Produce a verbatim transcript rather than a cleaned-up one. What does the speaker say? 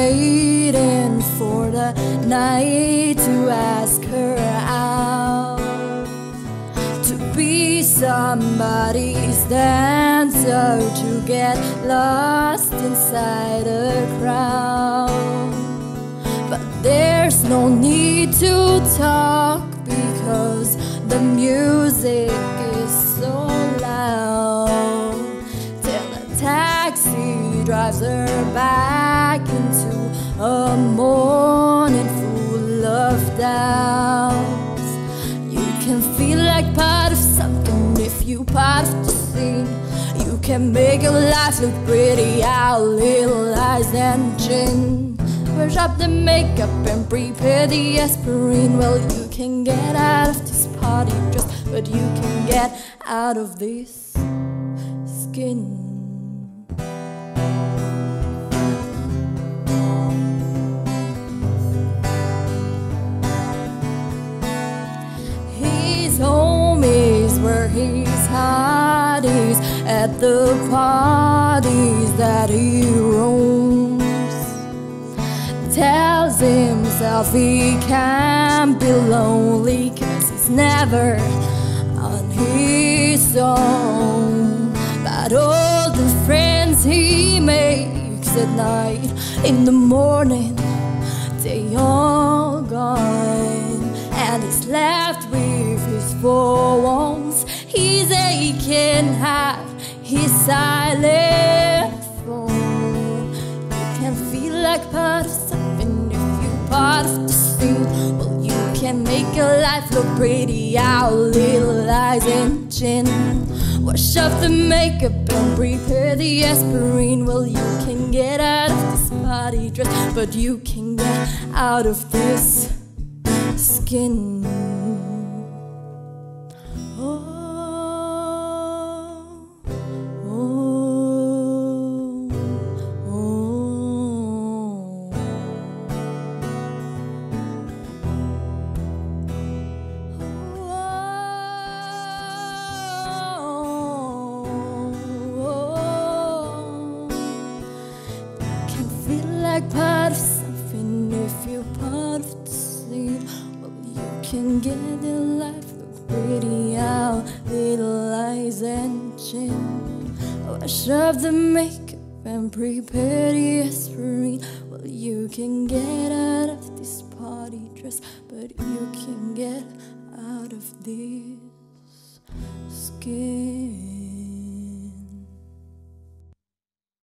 waiting for the night to ask her out to be somebody's dancer, to get lost inside a crowd. But there's no need to talk because the music is so loud, till a taxi drives her back into a morning full of doubts. You can feel like part of something if you part of the scene. You can make your life look pretty, our little eyes and chin. Brush up the makeup and prepare the aspirin. Well, you can get out of this party dress, but you can get out of this skin. His home is where his heart is, at the parties that he roams. Tells himself he can't be lonely, cause he's never on his own. But all the friends he makes at night, in the morning, they all gone, and he's left with his four walls, his aching heart, his silent phone. You can feel like part of something if you're part of the scene. Well, you can make your life look pretty, our little eyes and chin. Wash off the makeup and prepare the aspirin. Well, you can get out of this party dress, but you can get out of this skin. Oh, oh, oh. Can feel like part of something if you're part of the scene. Well, you can get your life look pretty, our little eyes and chin. Wash off the makeup and prepare the aspirin. Well, you can get out of this party dress, but you can get out of this skin.